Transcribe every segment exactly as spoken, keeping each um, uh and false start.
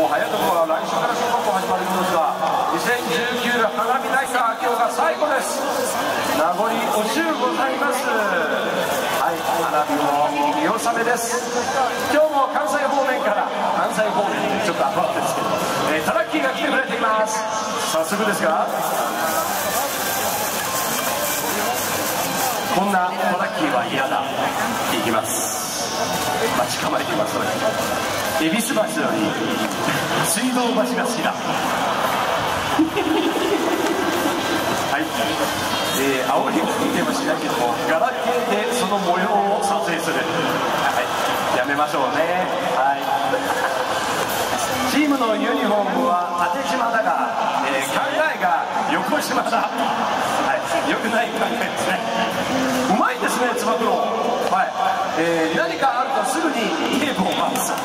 もう早いところは来週から小学校始まるんですが、にせんじゅうきゅう花火大会、今日が最後です。名残惜しゅうございます。はい、花火も見納めです。今日も関西方面から関西方面にちょっとアパートですけど、えー、タラッキーが来てくれています。早速ですが、こんなトラッキーは嫌だいきます。待ち構えています。恵比寿橋より水道橋が好きだはい、えー、煽りを見てもしないけども、ガラケーでその模様を撮影する、はい、やめましょうね。はい、チームのユニフォームは縦縞だが、えー、考えが横縞だ。はい、よくない考えですね。うまいですね、つば九郎。はい、えー、何かあるとすぐにテープを回す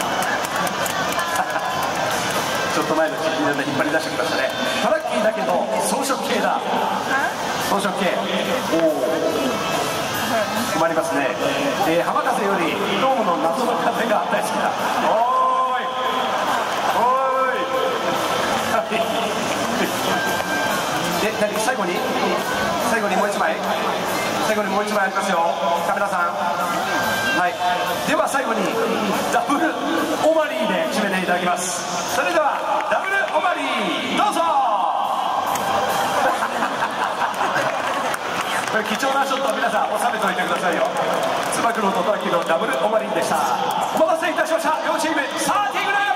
ちょっと前の記事で引っ張り出してきましたね。トラッキーだけど装飾系だ。装飾系、おお、困りますね。えー、浜風よりドームの謎の風が大好きだ。おーいおーいで、何、最後に最後にもう一枚最後にもう一枚ありますよ、カメラさん。はい、では最後にダブルオマリーで締めていただきます。それではダブルオマリーどうぞこれ貴重なショットを皆さん収めておいてくださいよ。つば九郎とトラッキーのダブルオマリーでした。お待たせいたしました。両チームサーティーグラウンド